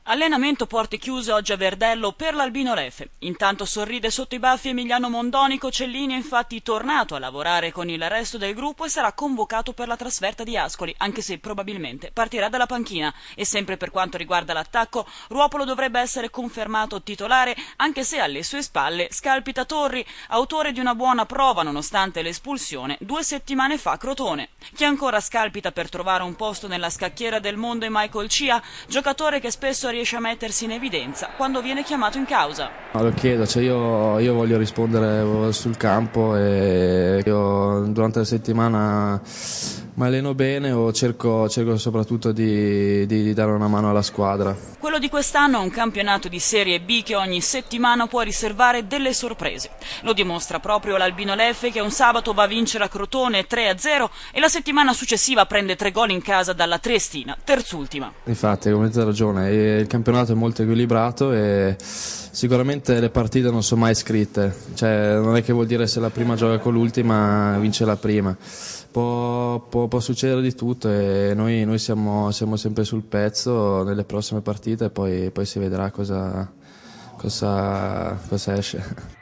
Allenamento porte chiuse oggi a Verdello per l'Albino Lefe. Intanto sorride sotto i baffi Emiliano Mondonico. Cellini è infatti tornato a lavorare con il resto del gruppo e sarà convocato per la trasferta di Ascoli, anche se probabilmente partirà dalla panchina. E sempre per quanto riguarda l'attacco, Ruopolo dovrebbe essere confermato titolare, anche se alle sue spalle scalpita Torri, autore di una buona prova nonostante l'espulsione 2 settimane fa a Crotone. Chi ancora scalpita per trovare un posto nella scacchiera del mondo è Michael Cia, giocatore che spesso riesce a mettersi in evidenza quando viene chiamato in causa. Lo chiedo, io voglio rispondere sul campo e io durante la settimana mi alleno bene o cerco soprattutto di dare una mano alla squadra. Quello di quest'anno è un campionato di Serie B che ogni settimana può riservare delle sorprese. Lo dimostra proprio l'Albino Lefe, che un sabato va a vincere a Crotone 3-0 e la settimana successiva prende 3 gol in casa dalla Triestina, terzultima. Infatti, come avete ragione, il campionato è molto equilibrato e sicuramente le partite non sono mai scritte, cioè non è che vuol dire se la prima gioca con l'ultima vince la prima. Può succedere di tutto e noi siamo sempre sul pezzo nelle prossime partite e poi si vedrà cosa esce.